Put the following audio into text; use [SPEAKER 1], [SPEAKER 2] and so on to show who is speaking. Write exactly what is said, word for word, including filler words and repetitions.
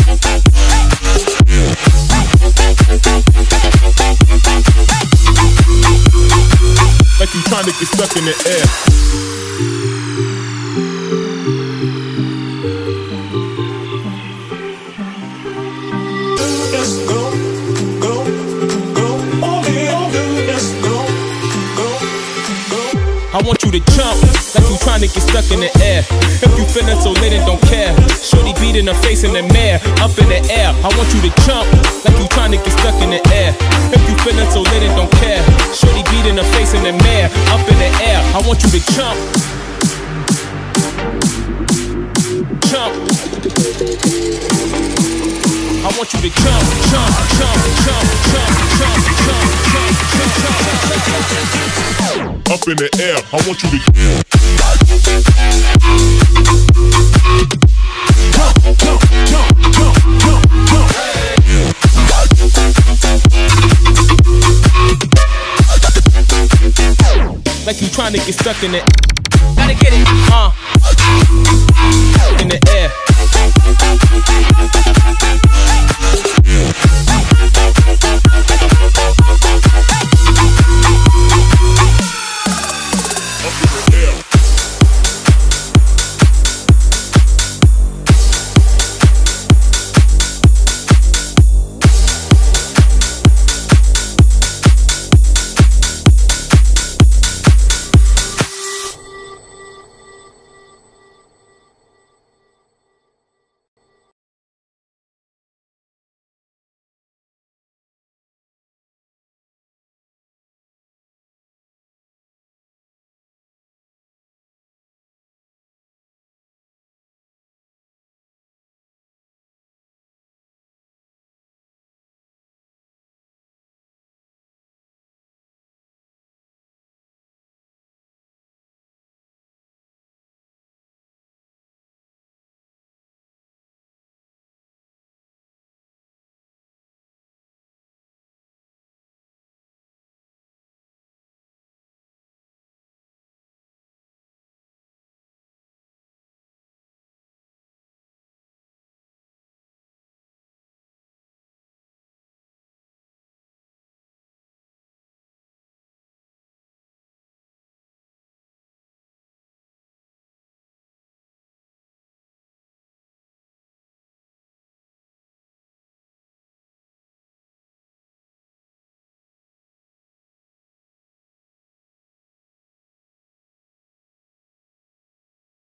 [SPEAKER 1] Like you trying to get stuck in the air.
[SPEAKER 2] Just go, go, go, all in, all in, just go, go, go.
[SPEAKER 1] I want you to jump like you trying to get stuck in the air. If you feeling so lit and don't care, shorty beat in her face in the mirror, up in the air. I want you to jump like you trying to get stuck in the air. If you feeling so lit and don't care, shorty beat in her face in the mirror, up in the air. I want you to jump, jump. I want you to jump, jump, jump, jump, jump, jump, jump, jump, jump, jump. Up in the air, I want you to jump, jump, jump, jump, jump, jump. Like you trying to get stuck in it. Gotta get it, uh.